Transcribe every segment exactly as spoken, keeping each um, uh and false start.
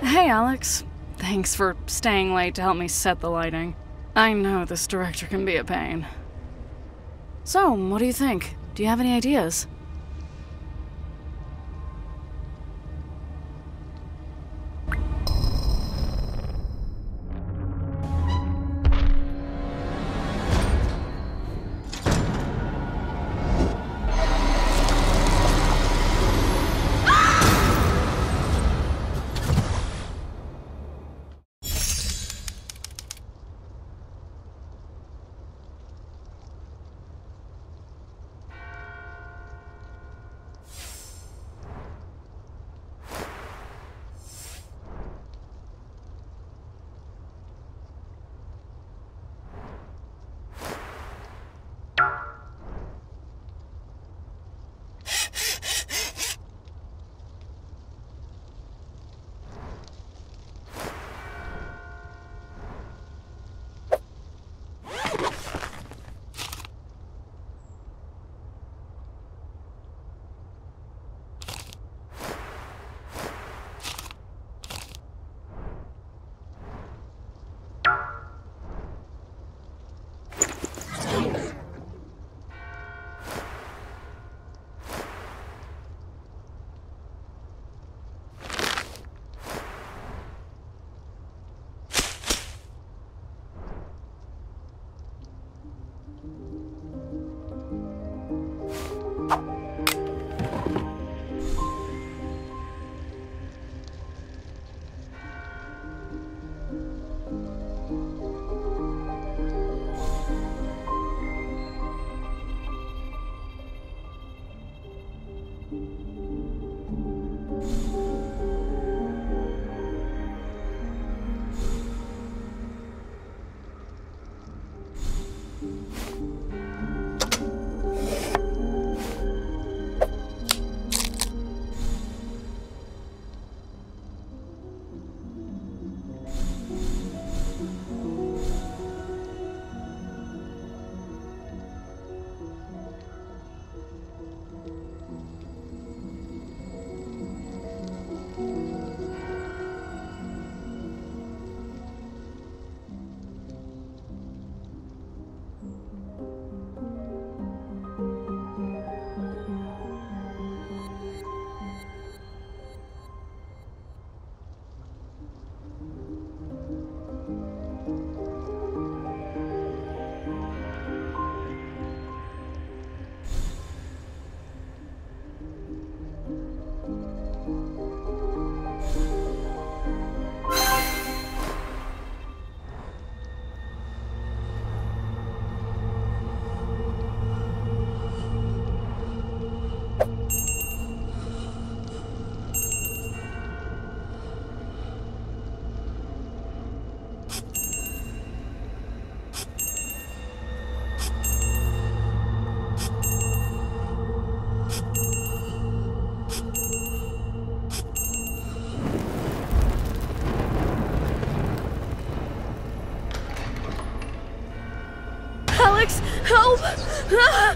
Hey, Alex. Thanks for staying late to help me set the lighting. I know this director can be a pain. So, what do you think? Do you have any ideas? Alex, help! Ah!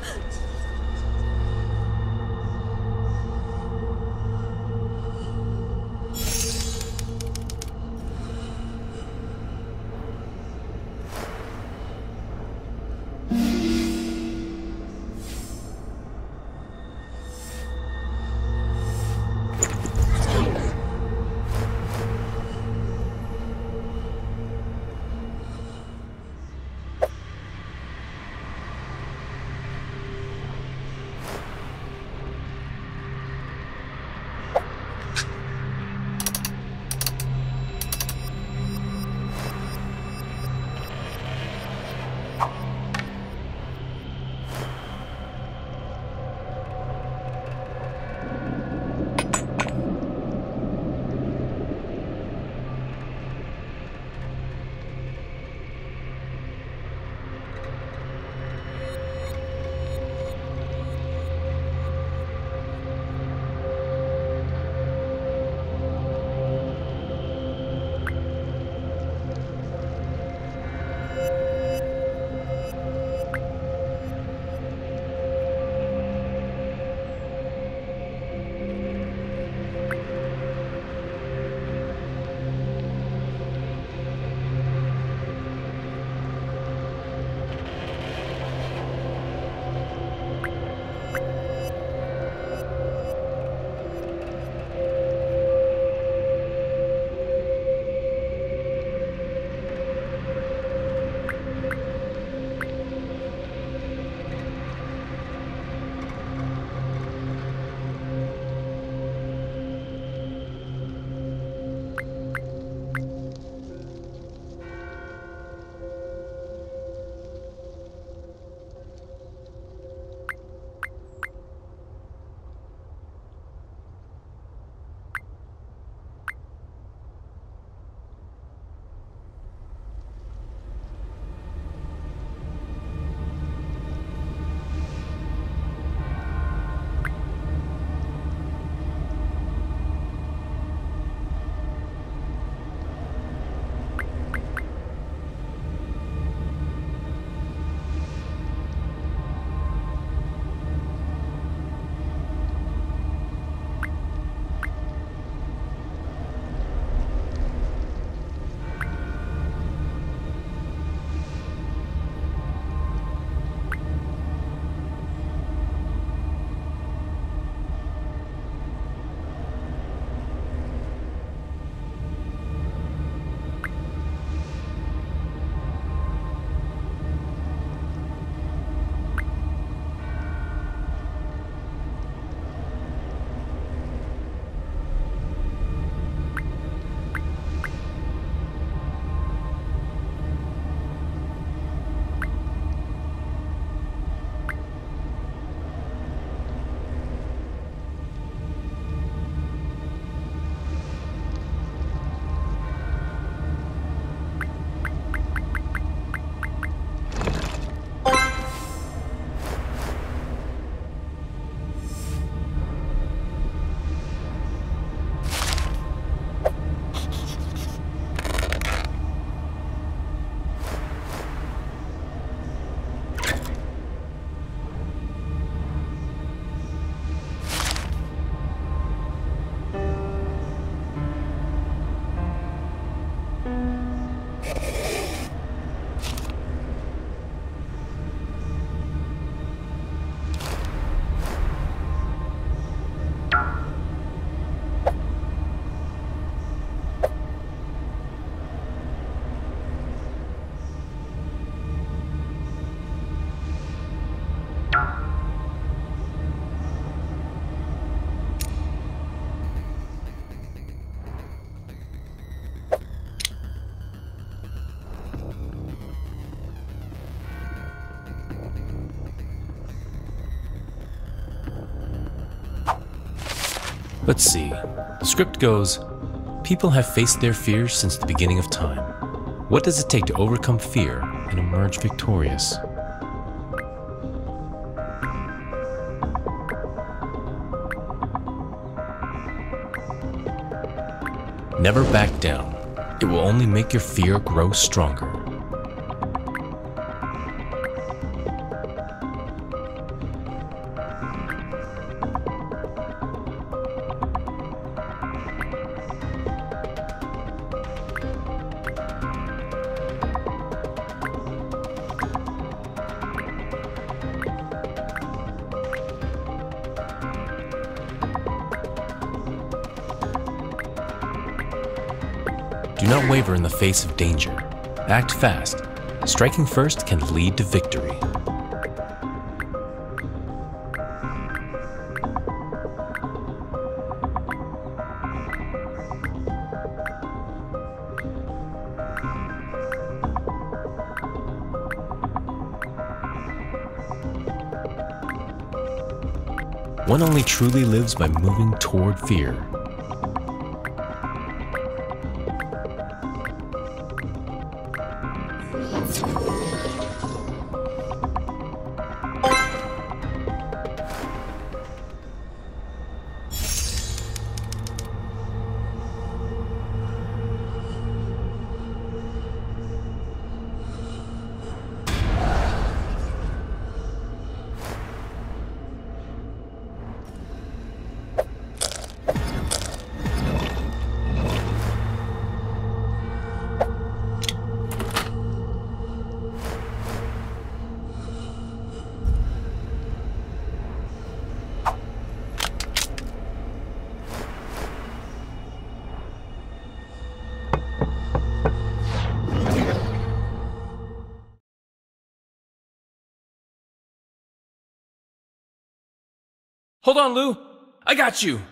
Let's see. The script goes, people have faced their fears since the beginning of time. What does it take to overcome fear and emerge victorious? Never back down. It will only make your fear grow stronger. Do not waver in the face of danger. Act fast. Striking first can lead to victory. One only truly lives by moving toward fear. Hold on, Lou. I got you.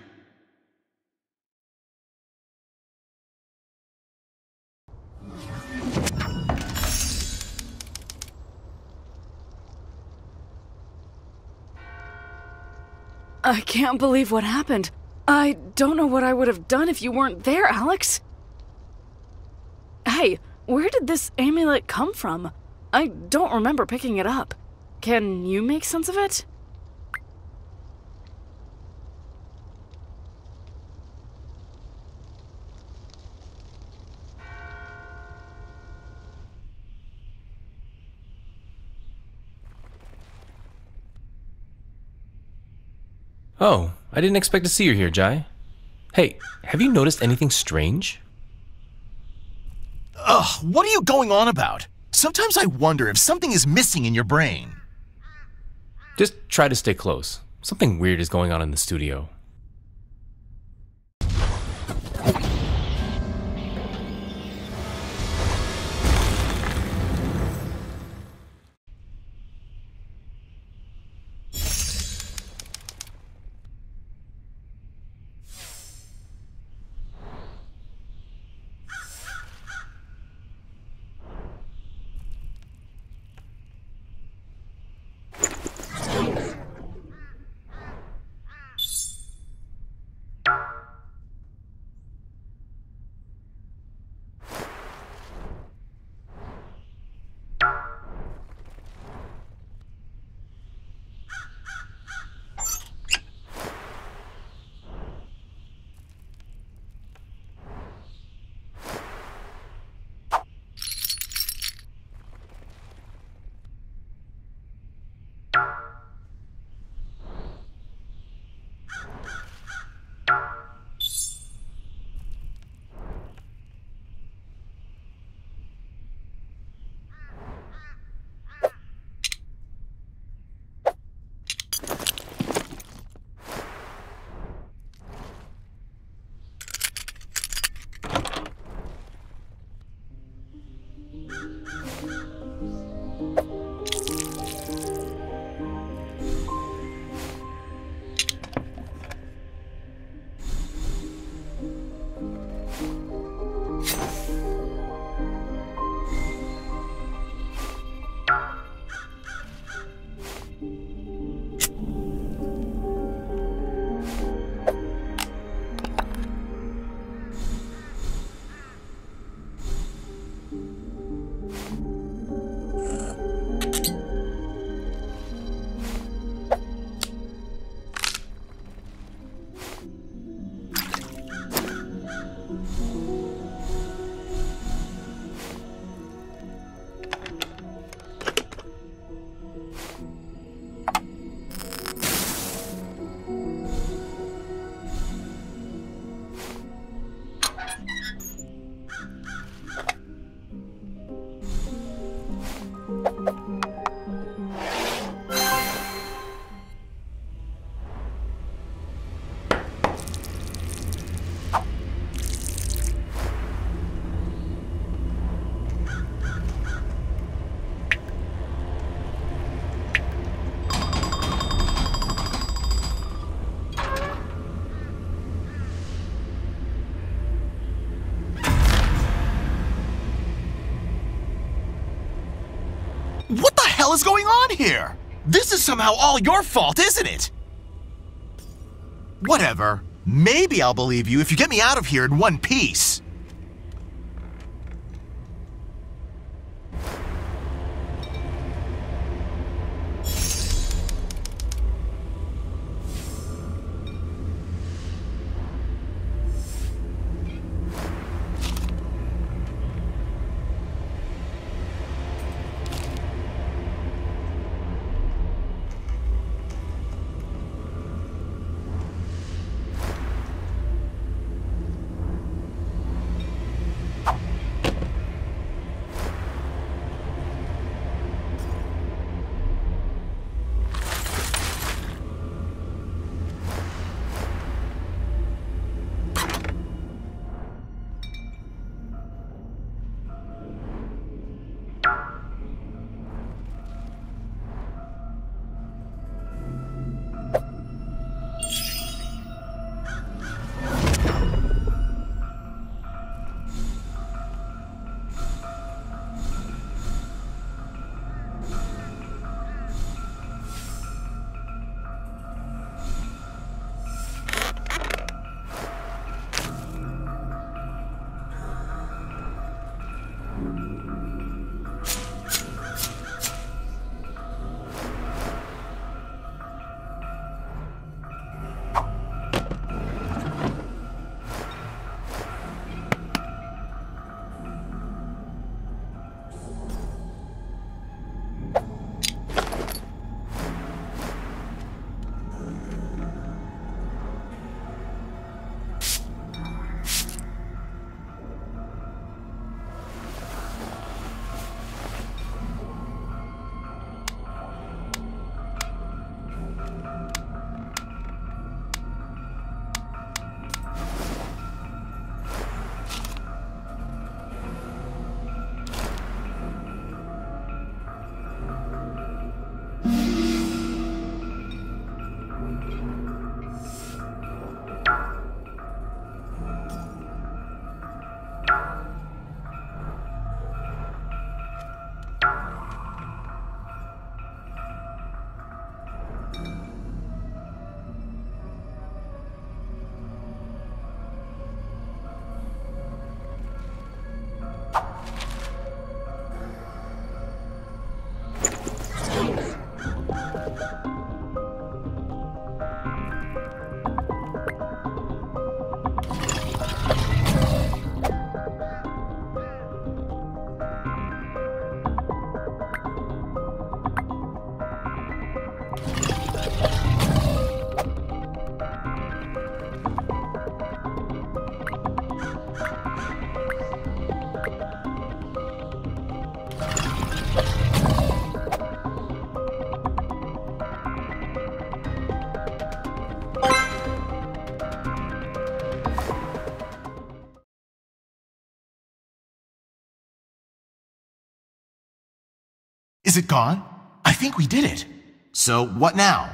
I can't believe what happened. I don't know what I would have done if you weren't there, Alex. Hey, where did this amulet come from? I don't remember picking it up. Can you make sense of it? Oh, I didn't expect to see you here, Jai. Hey, have you noticed anything strange? Ugh, what are you going on about? Sometimes I wonder if something is missing in your brain. Just try to stay close. Something weird is going on in the studio. hell is going on here? This is somehow all your fault, isn't it? Whatever. Maybe I'll believe you if you get me out of here in one piece. Is it gone? I think we did it. So what now?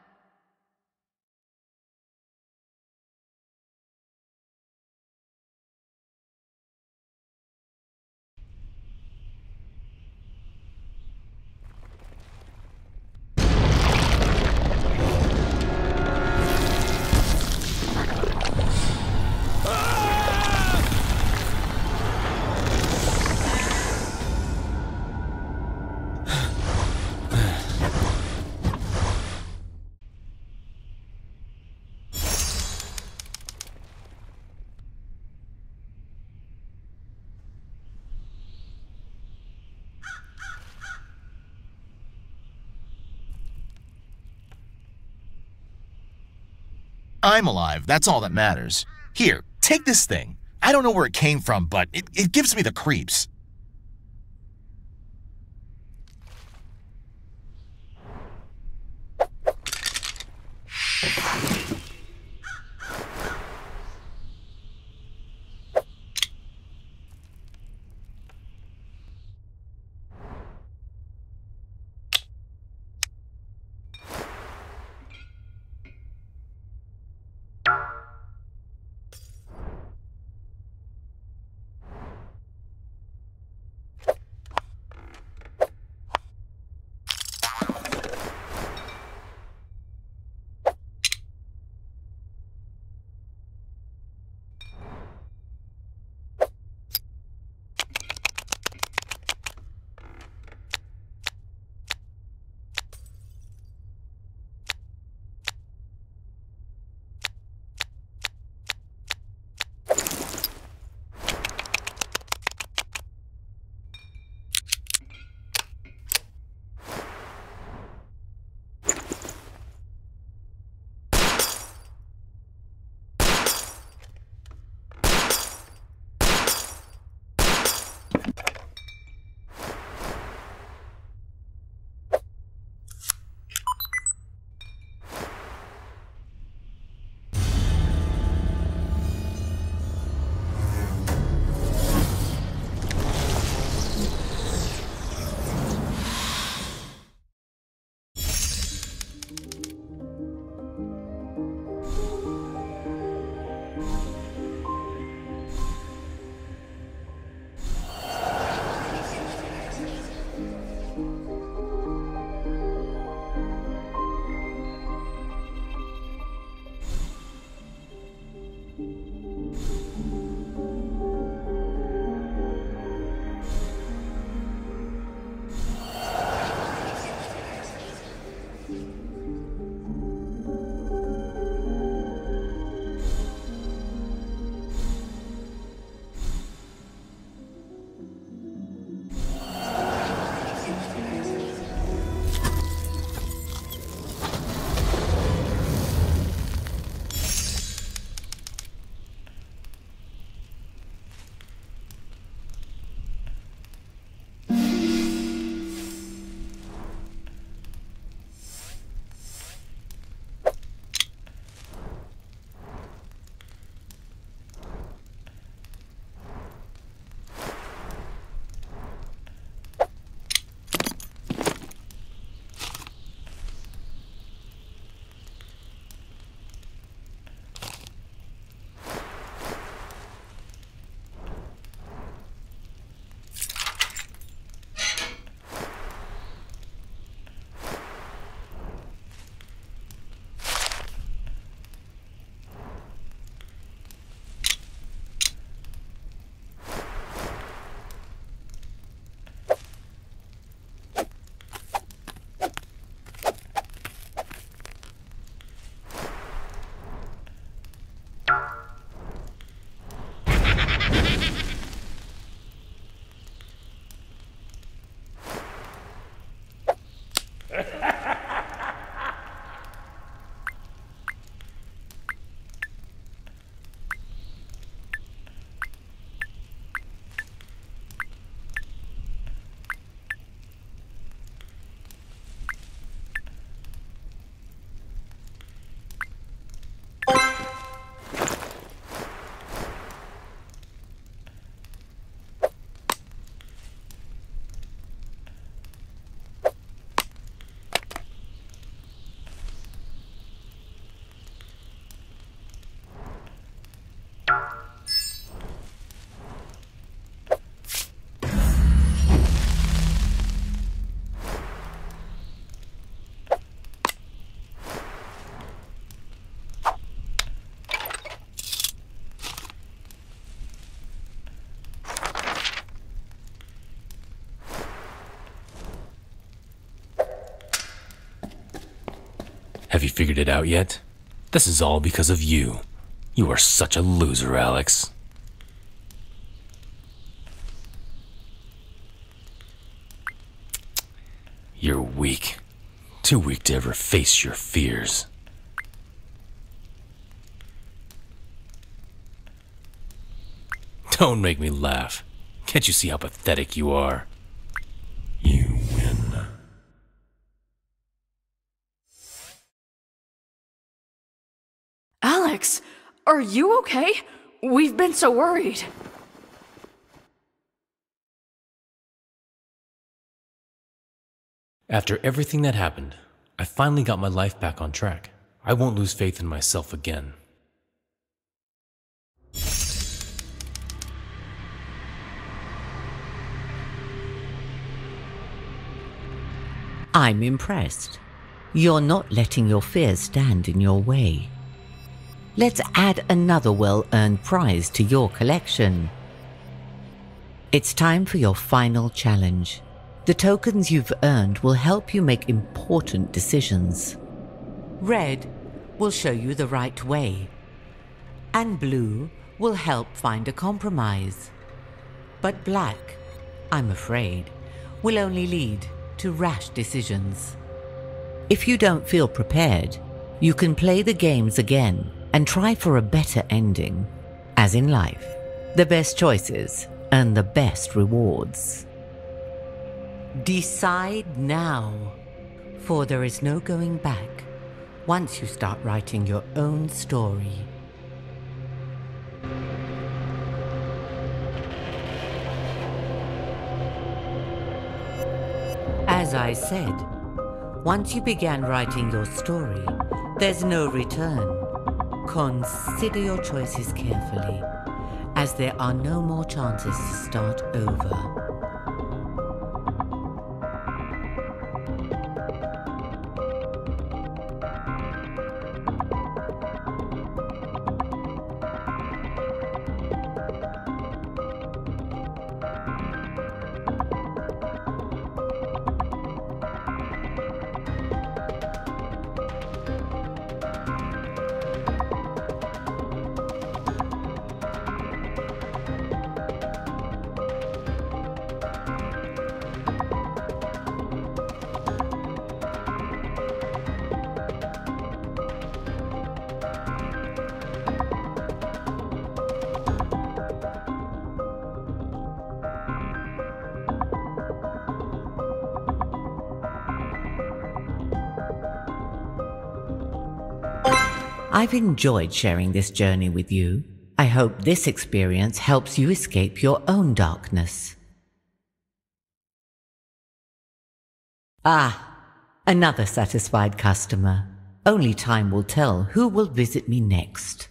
I'm alive, that's all that matters. Here, take this thing. I don't know where it came from, but it, it gives me the creeps. Have you figured it out yet? This is all because of you. You are such a loser, Alex. You're weak. Too weak to ever face your fears. Don't make me laugh. Can't you see how pathetic you are? You win. Alex, are you okay? We've been so worried. After everything that happened, I finally got my life back on track. I won't lose faith in myself again. I'm impressed. You're not letting your fears stand in your way. Let's add another well-earned prize to your collection. It's time for your final challenge. The tokens you've earned will help you make important decisions. Red will show you the right way, and blue will help find a compromise. But black, I'm afraid, will only lead to rash decisions. If you don't feel prepared, you can play the games again and try for a better ending. As in life, the best choices earn the best rewards. Decide now, for there is no going back once you start writing your own story. As I said, once you began writing your story, there's no return. Consider your choices carefully, as there are no more chances to start over. I've enjoyed sharing this journey with you. I hope this experience helps you escape your own darkness. Ah, another satisfied customer. Only time will tell who will visit me next.